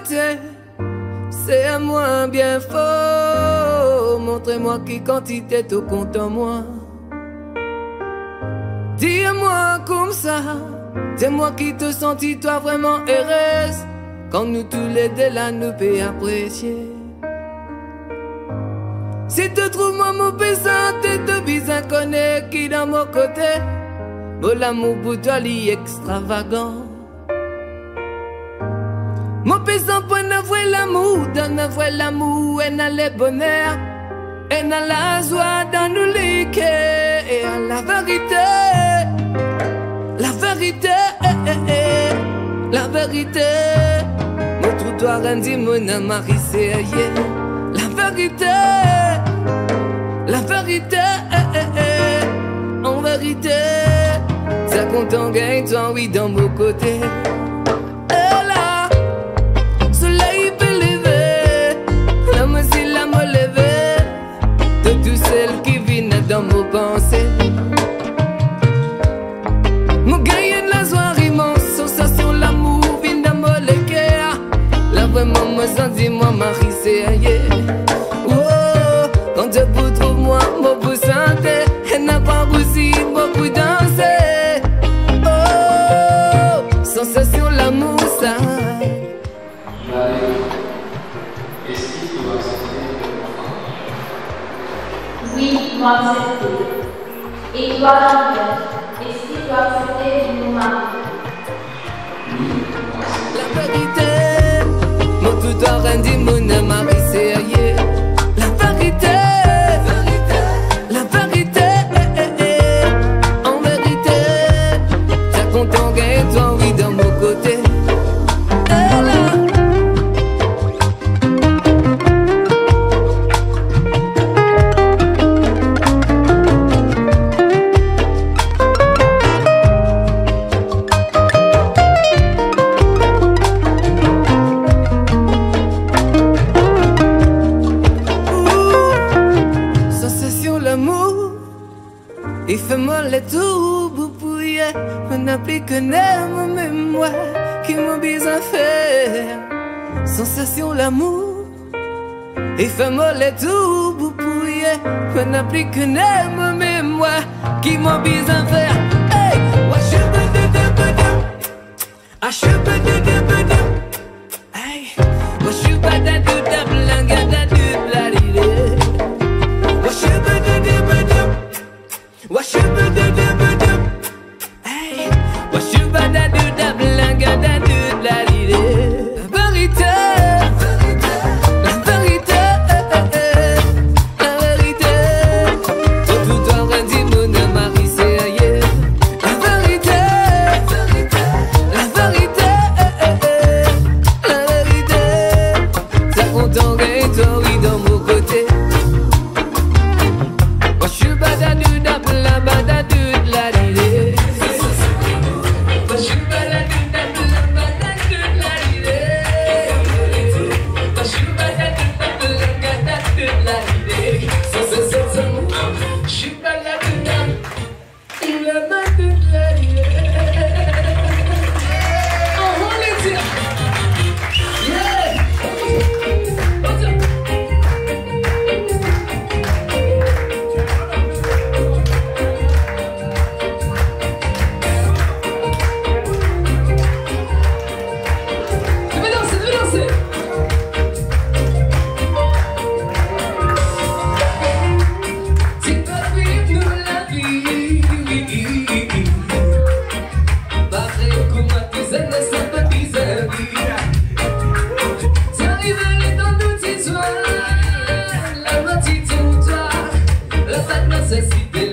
côté, c'est à moi bien faux. Montrez-moi qui quantité tout compte en moi. Dis-moi comme ça, dis-moi qui te sentis toi vraiment heureuse. Quand nous tous les deux là nous peut apprécier. Si tu trouves moi mon pesant, te bizarre connaît qui dans mon côté. Mon l'amour pour toi li extravagant. Mon pesant pour n'avoir l'amour, dans n'avoir l'amour et dans le bonheur. Et dans la joie dans nous liquer. Et à la vérité, la vérité, la vérité. Mon trottoir dit mon amari c'est la vérité, la vérité, en vérité. Ça compte en gagne, toi oui dans mon côté. Et là, soleil peut lever, la musique la me lever. De tout celles qui viennent dans mon pensée. Mon gagne la soirée, mon sensation, l'amour vient dans mon cœur. Là vraiment me sens moi Marie c'est ailleurs. Quand Dieu vous trouve moi, moi vous sentez. Elle n'a pas aussi, moi vous danser. Oh, sensation, l'amour, ça. Est-ce qu'il faut accepter le enfant? Oui, moi accepter. Et toi, est-ce qu'il faut accepter mon mari? Oui, moi accepter. La vérité, mon tout a rendu mon mari c'est ailleurs. La vérité, la vérité, en vérité, ça compte en gagne, toi oui dans mon côté. Il fait mal les tours pour pouiller. On n'a plus que n'aime même moi qui m'ont besoin faire. Sensation l'amour. Il fait mal les tours pour pouiller. On n'a plus que n'aime même moi qui m'ont besoin faire. Hey, what you I should be do. Hey, what you better do that blanga that do bloody. What you better do. What you better do? Hey, what you better do? That blanga that do bloody. La vérité, la vérité, la vérité. Tout doit rendre mon mari c'est ailleurs. La vérité, la vérité, la vérité. Ça compte en gagne, toi oui dans mon côté. What you better do? That blanga do bloody. What you better do? That blanga do bloody. What you better do? That blanga do bloody. So she better do that. Blanga do bloody. Oh, hold it here. Yeah. What's up? Necesité